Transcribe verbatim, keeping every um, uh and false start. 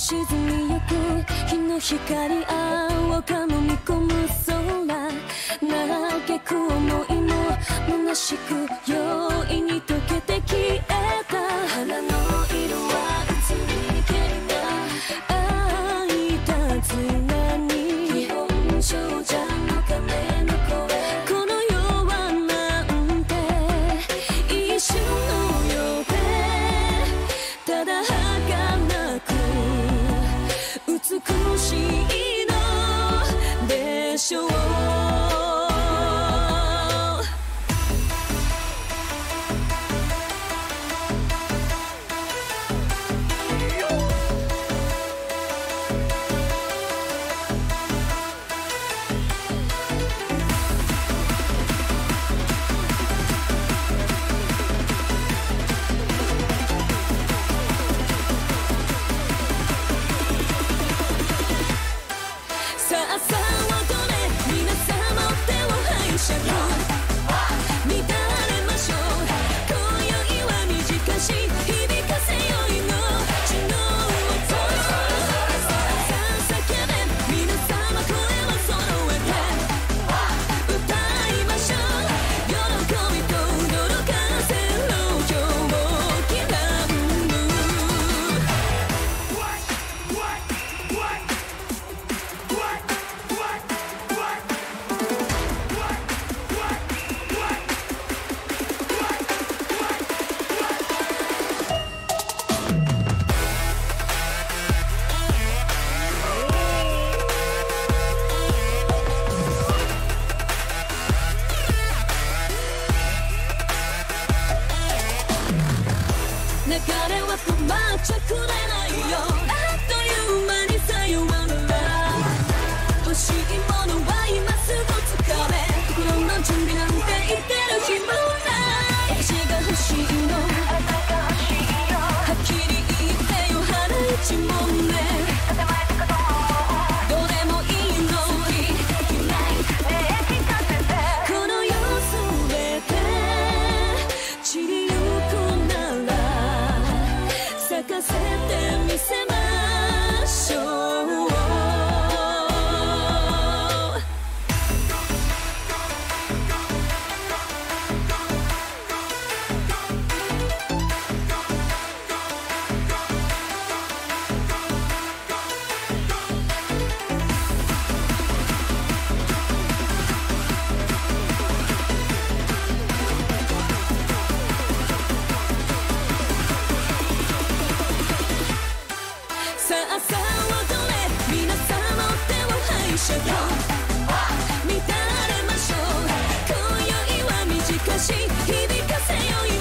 沈みゆく日の光青が飲み込む空嘆く想いも虚しく容易に溶けて消えた花の色は移り気な愛いたずらに日本少女の鐘の声この世はなんて一瞬のよでただ儚く美しいのでしょうさあさあどれ皆様手を拝借乱れましょう今宵は短し響かせよいの血の音さあ叫べ皆様声を揃えて歌いましょう喜びと驚かせろ今日もきらんぶ流れは止まっちゃくれないよあっという間にさよなら欲しいものは今すぐつかめ心の準備なんて言ってる暇もない私が欲しいのはっきり言ってよ腹一問目どれもいいのこの世すべて散りゆくなら咲かせてみせましょうさあさあどれ皆さんの手を拝借乱れましょう今宵は短し響かせよう